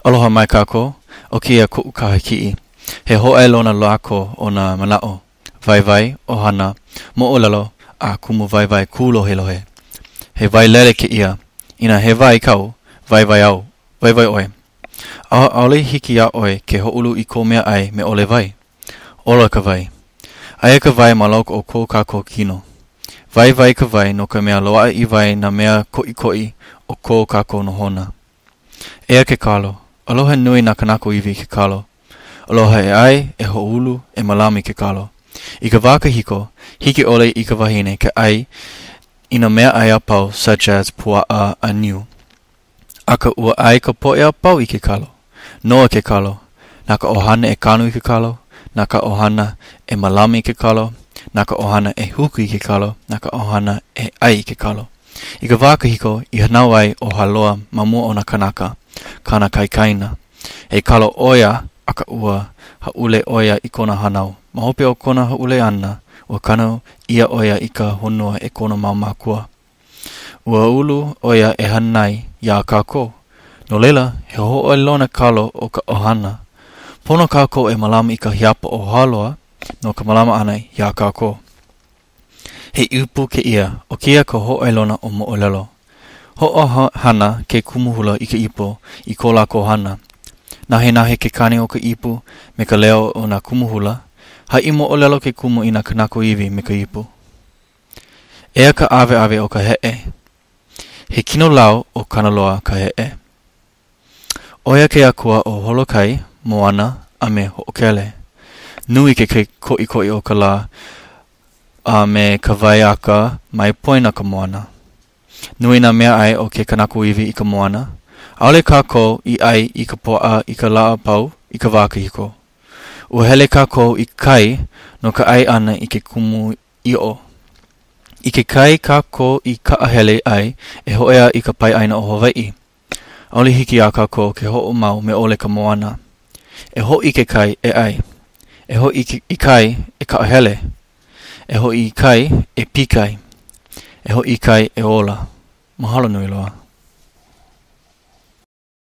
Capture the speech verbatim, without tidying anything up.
Aloha mai kako, o kia ku'u kahiki. He ho'ai lona loako o na mana'o. Vai vai, ohana, mo'olalo, a kumu vai vai kulohe lohe. He vai lele ki ia, ina he vai kau, vai vai au, vai vai oe. A ole hiki a oe ke ho'ulu I ko mea ai me ole vai. Ola ka vai. Aia ka vai maloko o ko kako kino. Vai vai ka vai no ka mea loa I vai na mea koi koi o ko kako no hona. Ea ke kalo. Aloha nui na kanako iwi ke kalo. Aloha e ai, e ho'ulu, e malami ke kalo. I ka waka hiko, hiki ole I ka wahine ke ai ina mea ai apau such as pua'a a niu. Aka ua ai ka poe apau I ke kalo. Noa ke kalo. Naka ohana e kanu I ke kalo. Naka ohana e malami I ke kalo. Naka ohana e huku I ke kalo. Naka ohana e ai I ke kalo. I ka waka hiko, I hanau ai o haloa mamua o na kanaka. Kana kaikaina. E kalo oia aka ua haule oia I kona hanau. Mahope o kona haule ana, ua kano ia oia I ka honua e kona mamakua. Ua ulu oia e hanai ia kako. No leila, he ho'o lona kalo o ka ohana. Pono kako e malama I ka hiapa o haloa, no ka malama ana ia kako. He upu ke ia, o kia ka ho'o lona o mo'olelo. Ho'o hana ke kumuhula I ka ipo, I ko lako hana. Nahe nahe ke kani o ka ipu, me ka leo o na kumuhula, hai mo'olelo ke kumu I na kanako iwi me ka ipu. Ea ka ave ave o ka he'e. He kino lau o kanaloa ka he'e. Oia ke akua o holokai, moana, a me ho'okele. Nui ke ke koi koi o ka la, a me ka vai aka mai poina ka moana. Nui na mea ai o ke kanako iwi I ka moana. Aole kako I ai I ka poa I ka laa pau I ka waka hiko. Ua hele kako I kai no ka ai ana I ke kumu I o. I ke kai kako I ka ahele ai e hoea I ka pai aina o Hawaii. Aole hiki a kako ke ho'o mau me ole ka moana. E ho I ke kai e ai. E ho I, ke, I kai e ka ahele. E ho I kai e pikai. E ho I kai e ola. Mahalo nui loa.